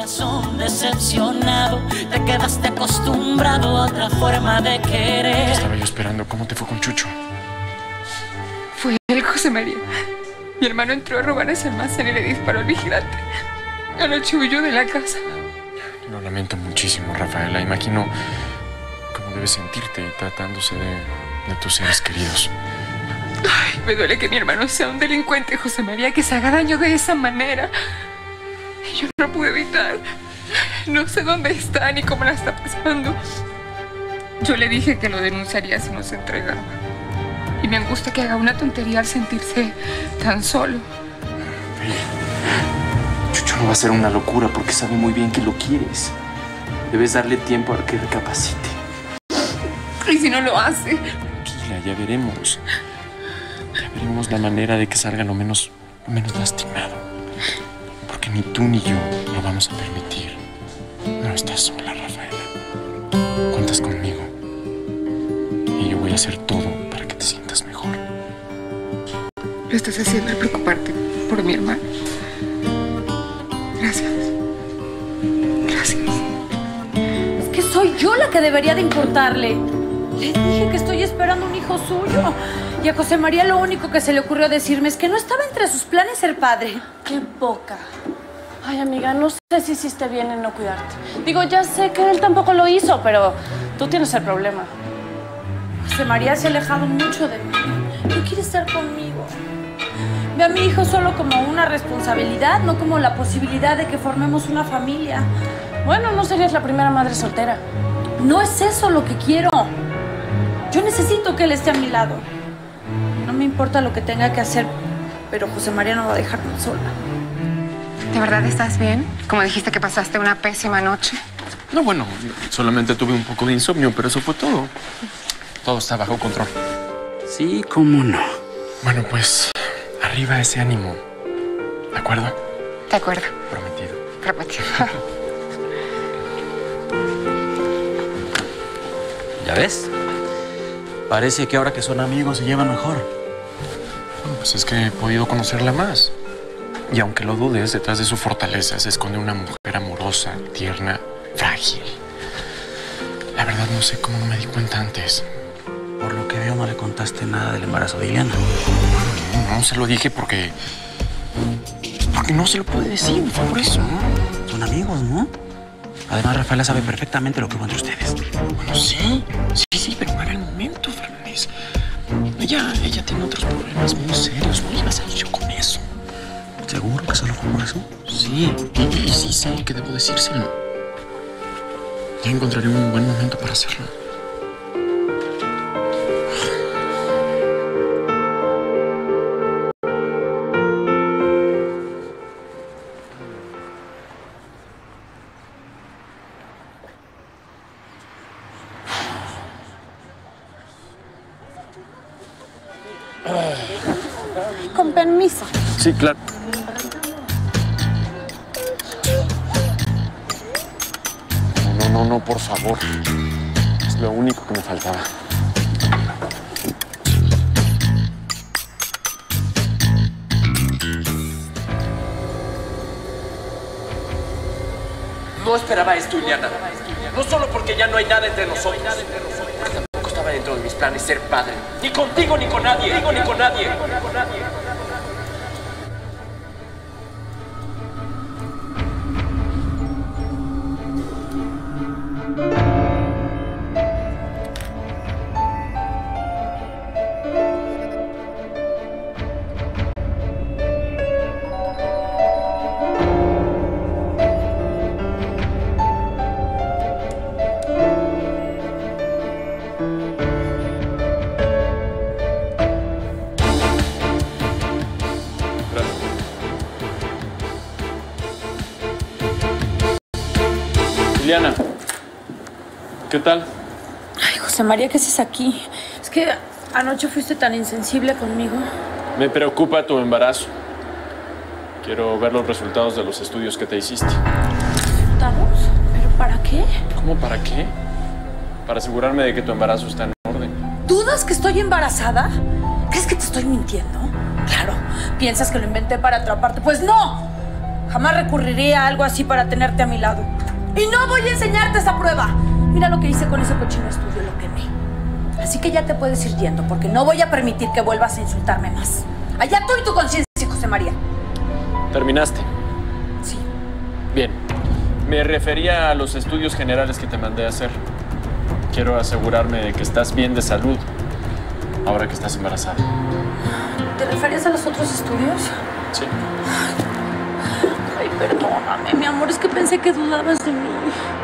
corazón decepcionado, te quedaste acostumbrado a otra forma de querer. Estaba yo esperando. ¿Cómo te fue con Chucho? Fue él, José María. Mi hermano entró a robar ese almacén y le disparó al vigilante. Anoche huyó de la casa. Lo lamento muchísimo, Rafaela. Imagino cómo debes sentirte tratándose de tus seres queridos. Ay, me duele que mi hermano sea un delincuente, José María, que se haga daño de esa manera. Y yo no pude evitar. No sé dónde está ni cómo la está pasando. Yo le dije que lo denunciaría si no se entregaba. Y me angustia que haga una tontería al sentirse tan solo. Chucho no va a ser una locura porque sabe muy bien que lo quieres. Debes darle tiempo a que recapacite. ¿Y si no lo hace? Tranquila, ya veremos. Ya veremos la manera de que salga lo menos lastimado. Porque ni tú ni yo lo vamos a permitir. No estás sola, Rafaela. Cuentas conmigo. Y yo voy a hacer todo para que te sientas mejor. Lo estás haciendo al preocuparte por mi hermano. Gracias. Gracias. Es que soy yo la que debería de importarle. Le dije que estoy esperando un hijo suyo. Y a José María lo único que se le ocurrió decirme es que no estaba entre sus planes ser padre. ¡Qué poca! Ay, amiga, no sé si hiciste bien en no cuidarte. Digo, ya sé que él tampoco lo hizo, pero tú tienes el problema. José María se ha alejado mucho de mí. No quiere estar conmigo. Ve a mi hijo solo como una responsabilidad, no como la posibilidad de que formemos una familia. Bueno, no serías la primera madre soltera. No es eso lo que quiero. Yo necesito que él esté a mi lado. No me importa lo que tenga que hacer, pero José María no va a dejarme sola. ¿De verdad estás bien? Como dijiste que pasaste una pésima noche. No, bueno, solamente tuve un poco de insomnio, pero eso fue todo. Todo está bajo control. Sí, cómo no. Bueno, pues, arriba ese ánimo. ¿De acuerdo? De acuerdo. Prometido. Prometido. ¿Ya ves? Parece que ahora que son amigos se llevan mejor. Bueno, pues es que he podido conocerla más. Y aunque lo dudes, detrás de su fortaleza se esconde una mujer amorosa, tierna, frágil. La verdad no sé cómo no me di cuenta antes. Por lo que veo, no le contaste nada del embarazo de Ileana. No se lo dije porque no se lo puede decir, fue por eso. Son amigos, ¿no? Además, Rafaela sabe perfectamente lo que hubo entre ustedes. Bueno, sí, pero no era el momento, Fernández. Ella tiene otros problemas muy serios. No iba a salir yo con eso. ¿Seguro que solo fue por eso? Sí, y sí sé que debo decírselo. Ya encontraré un buen momento para hacerlo. Con permiso. Sí, claro. No, por favor. Es lo único que me faltaba. No esperaba esto, Ileana. No solo porque ya no hay nada entre nosotros. Pero tampoco estaba dentro de mis planes ser padre. Ni contigo, ni con nadie. Ni con nadie. Ileana, ¿qué tal? Ay, José María, ¿qué haces aquí? Es que anoche fuiste tan insensible conmigo. Me preocupa tu embarazo. Quiero ver los resultados de los estudios que te hiciste. ¿Resultados? ¿Pero para qué? ¿Cómo para qué? Para asegurarme de que tu embarazo está en orden. ¿Dudas que estoy embarazada? ¿Crees que te estoy mintiendo? Claro, piensas que lo inventé para atraparte. ¡Pues no! Jamás recurriría a algo así para tenerte a mi lado. Y no voy a enseñarte esa prueba. Mira lo que hice con ese cochino estudio, lo quemé. Así que ya te puedes ir yendo, porque no voy a permitir que vuelvas a insultarme más. Allá tú y tu conciencia, José María. ¿Terminaste? Sí. Bien. Me refería a los estudios generales que te mandé a hacer. Quiero asegurarme de que estás bien de salud ahora que estás embarazada. ¿Te referías a los otros estudios? Sí. Ay, perdóname, mi amor, es que pensé que dudabas de mí.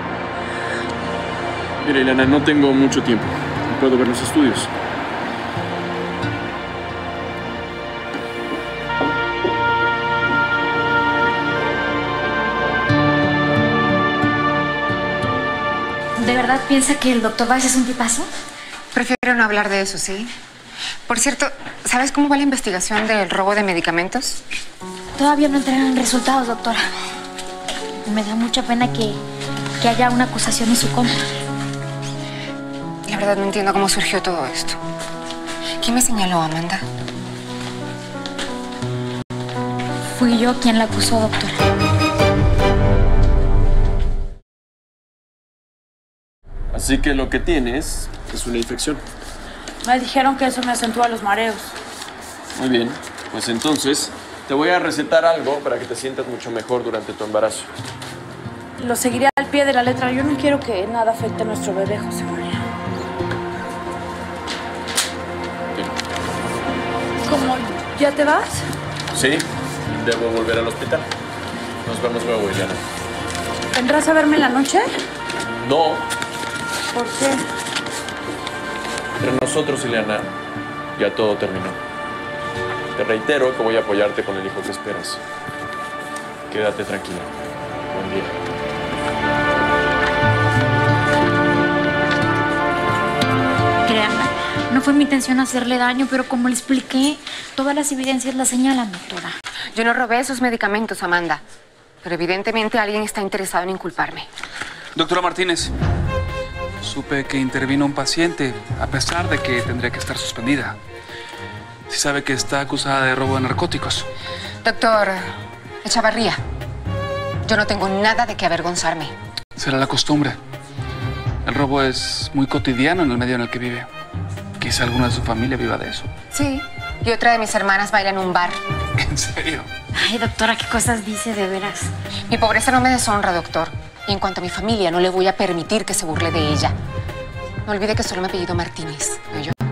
Mira, Ileana, no tengo mucho tiempo. No puedo ver los estudios. ¿De verdad piensa que el doctor Valls es un tipazo? Prefiero no hablar de eso, ¿sí? Por cierto, ¿sabes cómo va la investigación del robo de medicamentos? Todavía no entraron resultados, doctora. Me da mucha pena que haya una acusación en su contra. La verdad no entiendo cómo surgió todo esto. ¿Quién me señaló, Amanda? Fui yo quien la acusó, doctora. Así que lo que tienes es una infección. Me dijeron que eso me acentúa los mareos. Muy bien. Pues entonces te voy a recetar algo para que te sientas mucho mejor durante tu embarazo. Lo seguiré al pie de la letra. Yo no quiero que nada afecte a nuestro bebé, José María. Bien. ¿Cómo? ¿Ya te vas? Sí, debo volver al hospital. Nos vemos luego, Ileana. ¿Vendrás a verme en la noche? No. ¿Por qué? Entre nosotros, Ileana, ya todo terminó. Te reitero que voy a apoyarte con el hijo que esperas. Quédate tranquila. Buen día. Créanme, no fue mi intención hacerle daño, pero como le expliqué, todas las evidencias la señalan, doctora. Yo no robé esos medicamentos, Amanda. Pero evidentemente alguien está interesado en inculparme. Doctora Martínez, supe que intervino un paciente, a pesar de que tendría que estar suspendida. Sí sabe que está acusada de robo de narcóticos. Doctor Echavarría, yo no tengo nada de qué avergonzarme. Será la costumbre. El robo es muy cotidiano en el medio en el que vive. Quizá alguna de su familia viva de eso. Sí, y otra de mis hermanas baila en un bar. ¿En serio? Ay, doctora, ¿qué cosas dice de veras? Mi pobreza no me deshonra, doctor. Y en cuanto a mi familia, no le voy a permitir que se burle de ella. No olvide que solo me apellido Martínez, ¿no yo?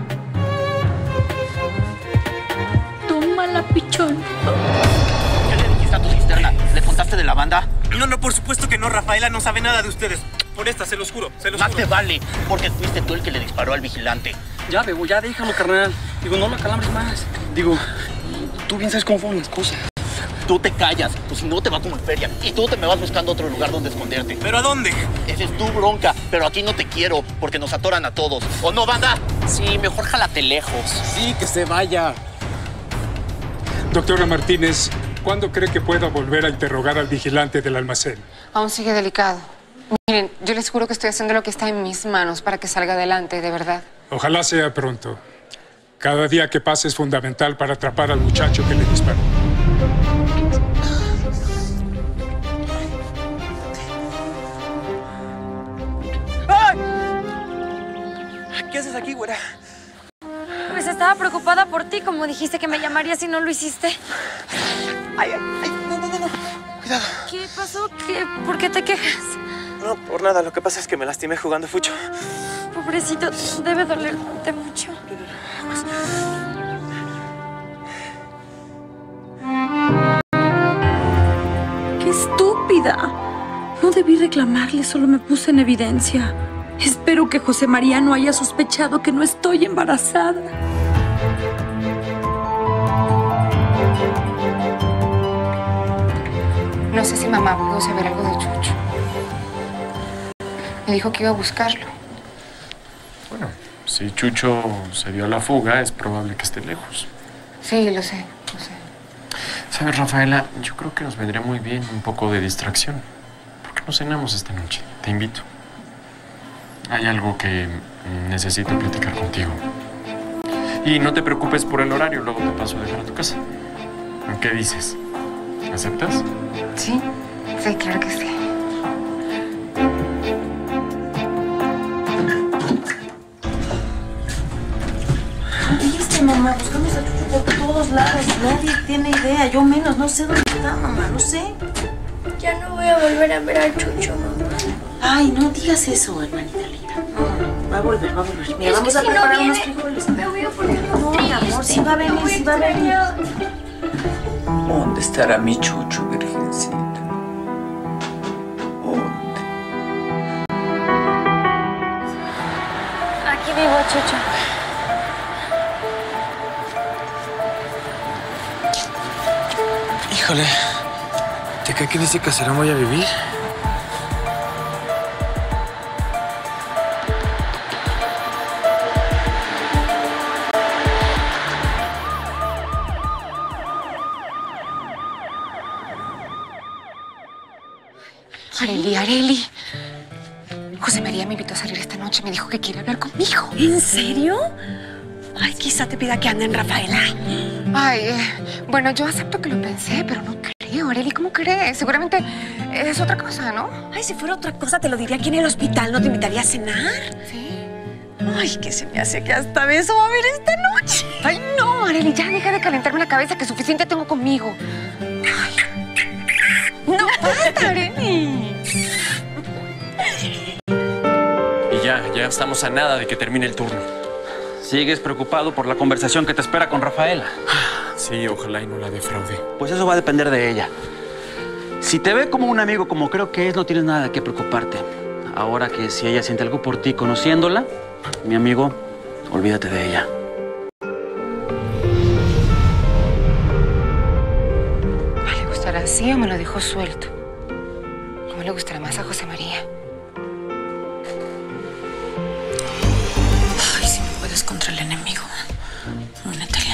Tómala, pichón. ¿Qué le dijiste a tu cisterna? ¿Le contaste de la banda? No, por supuesto que no. Rafaela no sabe nada de ustedes. Por esta, se los juro, se los Más juro. te vale, porque fuiste tú el que le disparó al vigilante. Ya, Bebo, ya déjalo, carnal. Digo, no lo acalambres más. Digo, tú bien sabes cómo fueron las cosas. Tú te callas, o si no te va como en feria. Y tú te me vas buscando otro lugar donde esconderte. ¿Pero a dónde? Esa es tu bronca, pero aquí no te quiero, porque nos atoran a todos. ¿O no, banda? Sí, mejor jálate lejos. Sí, que se vaya. Doctora Martínez, ¿cuándo cree que pueda volver a interrogar al vigilante del almacén? Aún sigue delicado. Miren, yo les juro que estoy haciendo lo que está en mis manos para que salga adelante, de verdad. Ojalá sea pronto. Cada día que pase es fundamental para atrapar al muchacho que le disparó. ¿Qué haces aquí, güera? Pues estaba preocupada por ti, como dijiste que me llamarías y no lo hiciste. Ay, no. Cuidado. ¿Qué pasó? ¿Por qué te quejas? No, por nada. Lo que pasa es que me lastimé jugando fucho. Pobrecito, debe dolerte mucho. ¡Qué estúpida! No debí reclamarle, solo me puse en evidencia. Espero que José María no haya sospechado que no estoy embarazada. No sé si mamá pudo saber algo de Chucho. Me dijo que iba a buscarlo. Bueno, si Chucho se dio a la fuga, es probable que esté lejos. Sí, lo sé. ¿Sabes, Rafaela? Yo creo que nos vendría muy bien un poco de distracción. ¿Por qué no cenamos esta noche? Te invito. Hay algo que necesito platicar contigo. Y no te preocupes por el horario, luego te paso a dejar a tu casa. ¿Qué dices? ¿Aceptas? Sí, sí, claro que sí. ¿Viste, mamá? Buscamos a Chucho por todos lados. Nadie tiene idea. Yo menos. No sé dónde está, mamá. No sé. Ya no voy a volver a ver a Chucho, mamá. Ay, no digas eso, hermanita linda. No, va a volver, va a volver. Mira, vamos a preparar unos frijoles. Me voy a poner No, mi amor, sí va a venir, sí va a venir. ¿Dónde estará mi Chucho, virgencita? ¿Dónde? Aquí vivo, Chucho. Híjole, ¿te cae que en ese caserón voy a vivir? Areli. José María me invitó a salir esta noche. Me dijo que quiere hablar conmigo. ¿En serio? Ay, quizá te pida que ande en Rafaela. Ay, bueno, yo acepto que lo pensé, pero no creo, Areli. ¿Cómo crees? Seguramente es otra cosa, ¿no? Ay, si fuera otra cosa, te lo diría aquí en el hospital. ¿No te invitaría a cenar? Sí. Ay, que se me hace que hasta beso va a haber esta noche. Ay, no, Areli, ya deja de calentarme la cabeza, que suficiente tengo conmigo. Ay. No, basta, Areli. Y ya estamos a nada de que termine el turno. ¿Sigues preocupado por la conversación que te espera con Rafaela? Sí, ojalá y no la defraude. Pues eso va a depender de ella. Si te ve como un amigo, como creo que es, no tienes nada de qué preocuparte. Ahora que si ella siente algo por ti conociéndola, mi amigo, olvídate de ella. ¿Le gustará así o me lo dejó suelto? ¿Cómo le gustará más a José María? Ay, si me puedes contra el enemigo. Únetele.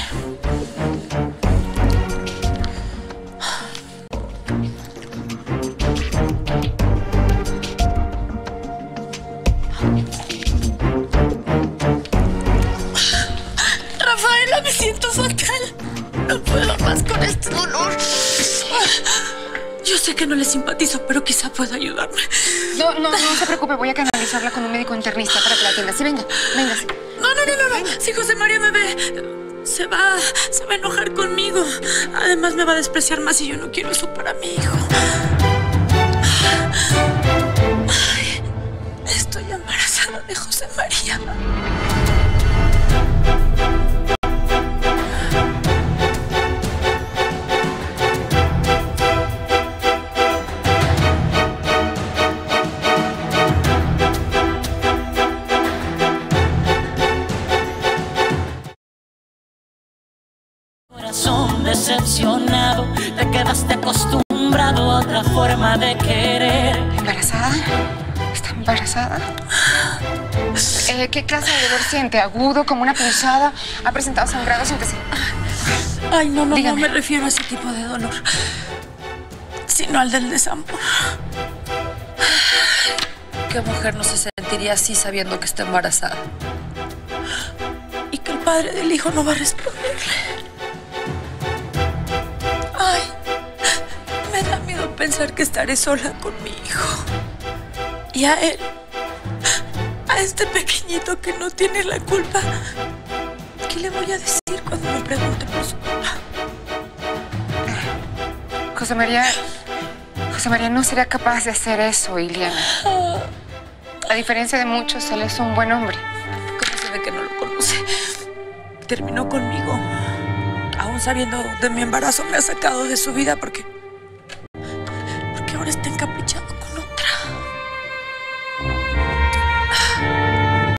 Rafaela, me siento fatal. No puedo más con este dolor. Yo sé que no le simpatizo, pero quizá pueda ayudarme. No se preocupe. Voy a canalizarla con un médico internista para que la atienda. Sí, venga. Sí. No. Si José María me ve, se va a enojar conmigo. Además, me va a despreciar más y yo no quiero eso para mi hijo. Ay, estoy embarazada de José María. Corazón decepcionado, te quedaste acostumbrado a otra forma de querer. ¿Embarazada? ¿Está embarazada? ¿Qué clase de dolor siente? ¿Agudo, como una punzada? ¿Ha presentado sangrado? Siéntese. Ay, no Dígame. me refiero a ese tipo de dolor, sino al del desamor. ¿Qué mujer no se sentiría así sabiendo que está embarazada? Y que el padre del hijo no va a responderle. Ay, me da miedo pensar que estaré sola con mi hijo. Y a él, a este pequeñito que no tiene la culpa, ¿qué le voy a decir cuando me pregunte por su papá? José María no sería capaz de hacer eso, Iliana. A diferencia de muchos, él es un buen hombre. ¿Cómo se ve que no lo conoce? Terminó conmigo. Aún sabiendo de mi embarazo, me ha sacado de su vida porque